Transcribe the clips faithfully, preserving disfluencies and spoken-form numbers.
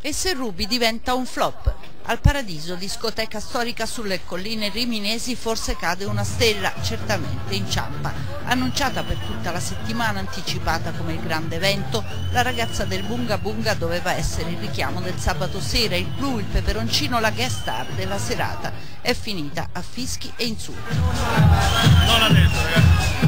E se Ruby diventa un flop? Al Paradiso, discoteca storica sulle colline riminesi, forse cade una stella, certamente inciampa. Annunciata per tutta la settimana, anticipata come il grande evento, la ragazza del Bunga Bunga doveva essere il richiamo del sabato sera, il blu, il peperoncino, la guest star della serata. È finita a fischi e insulti. Non adesso, ragazzi.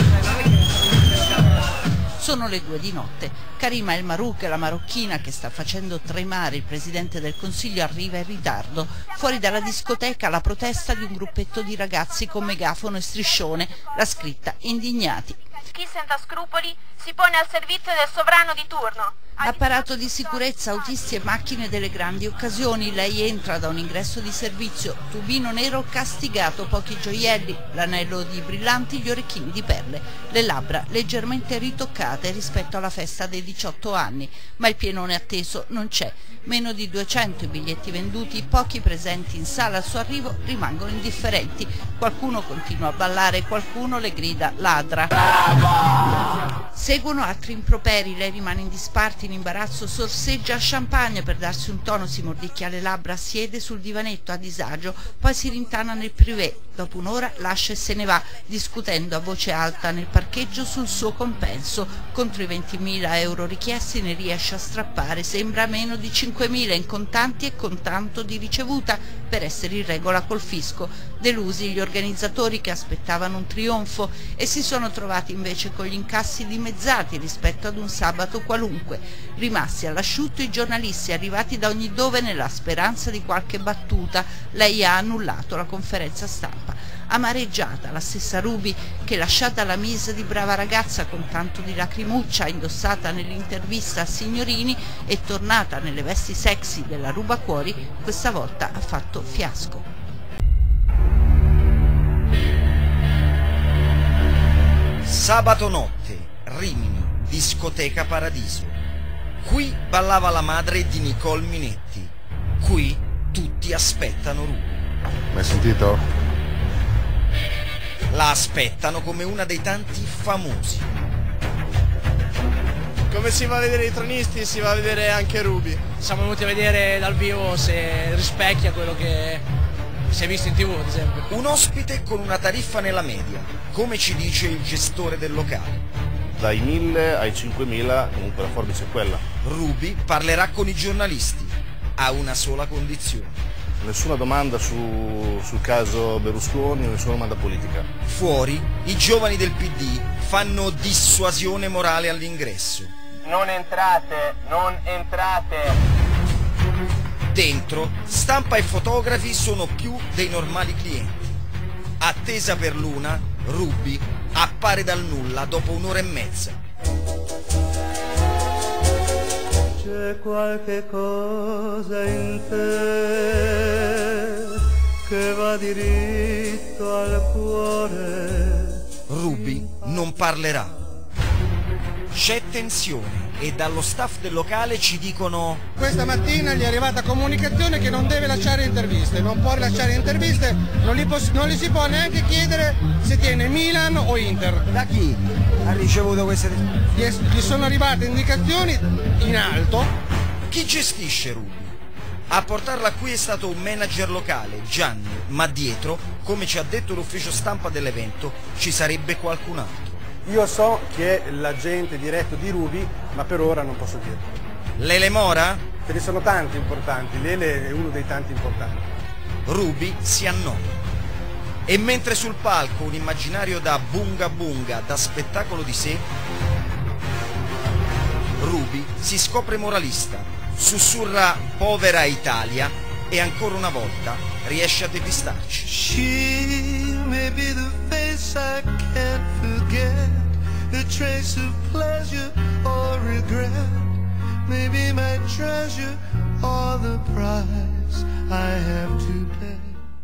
Sono le due di notte. Karima El Marouk, la marocchina che sta facendo tremare il Presidente del Consiglio, arriva in ritardo. Fuori dalla discoteca la protesta di un gruppetto di ragazzi con megafono e striscione, la scritta indignati. Chi senza scrupoli si pone al servizio del sovrano di turno. Apparato di sicurezza, autisti e macchine delle grandi occasioni. Lei entra da un ingresso di servizio, tubino nero castigato, pochi gioielli, l'anello di brillanti, gli orecchini di perle, le labbra leggermente ritoccate rispetto alla festa dei diciotto anni, ma il pienone atteso non c'è. Meno di duecento i biglietti venduti, pochi presenti in sala al suo arrivo rimangono indifferenti. Qualcuno continua a ballare, qualcuno le grida ladra. Seguono altri improperi, lei rimane in disparte, in imbarazzo, sorseggia champagne per darsi un tono, si mordicchia le labbra, siede sul divanetto a disagio, poi si rintana nel privé. Dopo un'ora lascia e se ne va, discutendo a voce alta nel parcheggio sul suo compenso. Contro i ventimila euro richiesti ne riesce a strappare, sembra meno di cinquemila in contanti e con tanto di ricevuta, per essere in regola col fisco. Delusi gli organizzatori che aspettavano un trionfo e si sono trovati invece con gli incassi dimezzati rispetto ad un sabato qualunque. Rimasti all'asciutto i giornalisti arrivati da ogni dove nella speranza di qualche battuta. Lei ha annullato la conferenza stampa. Amareggiata la stessa Ruby che, lasciata la mise di brava ragazza con tanto di lacrimuccia indossata nell'intervista a Signorini e tornata nelle vesti sexy della rubacuori, questa volta ha fatto fiasco. Sabato notte, Rimini, discoteca Paradiso. Qui ballava la madre di Nicole Minetti. Qui tutti aspettano Ruby. Mai sentito? La aspettano come una dei tanti famosi. Come si va a vedere i tronisti, si va a vedere anche Ruby. Siamo venuti a vedere dal vivo se rispecchia quello che si è visto in tv, ad esempio. Un ospite con una tariffa nella media, come ci dice il gestore del locale. Dai mille ai cinquemila, comunque la forbice è quella. Ruby parlerà con i giornalisti, a una sola condizione. Nessuna domanda su, sul caso Berlusconi, nessuna domanda politica. Fuori, i giovani del P D fanno dissuasione morale all'ingresso. Non entrate, non entrate. Dentro, stampa e fotografi sono più dei normali clienti. Attesa per l'una, Ruby appare dal nulla dopo un'ora e mezza. C'è qualche cosa in te che va diritto al cuore. Ruby non parlerà. C'è tensione e dallo staff del locale ci dicono: Questa mattina gli è arrivata comunicazione che non deve lasciare interviste, non può rilasciare interviste, non gli, non gli si può neanche chiedere se tiene Milan o Inter. Da chi ha ricevuto queste gli, è, gli sono arrivate indicazioni in alto. Chi gestisce Ruby? A portarla qui è stato un manager locale, Gianni, ma dietro, come ci ha detto l'ufficio stampa dell'evento, ci sarebbe qualcun altro. Io so chi è l'agente diretto di Ruby, ma per ora non posso dirlo. Lele Mora? Ce ne sono tanti importanti, Lele è uno dei tanti importanti. Ruby si annoia. E mentre sul palco un immaginario da bunga bunga, da spettacolo di sé, Ruby si scopre moralista, sussurra povera Italia e ancora una volta riesce a depistarci. She may be the face I can't forget, a trace of pleasure or regret, maybe my treasure or the price I have to pay.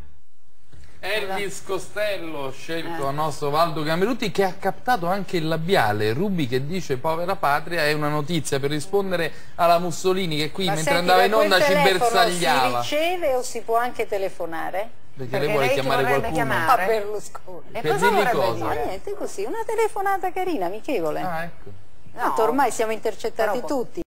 Elvis Costello, scelto dal nostro Valdo Cameruti, che ha captato anche il labiale. Ruby che dice povera patria è una notizia per rispondere alla Mussolini che qui, ma mentre senti, andava in onda, ci bersagliava. Si riceve o si può anche telefonare? Perché, Perché lei vuole lei chiamare qualcuno? Chiamare? A Berlusconi. E per cosa dirgli cosa? No, niente, così, una telefonata carina, amichevole. Ah, ecco. No, ormai siamo intercettati tutti.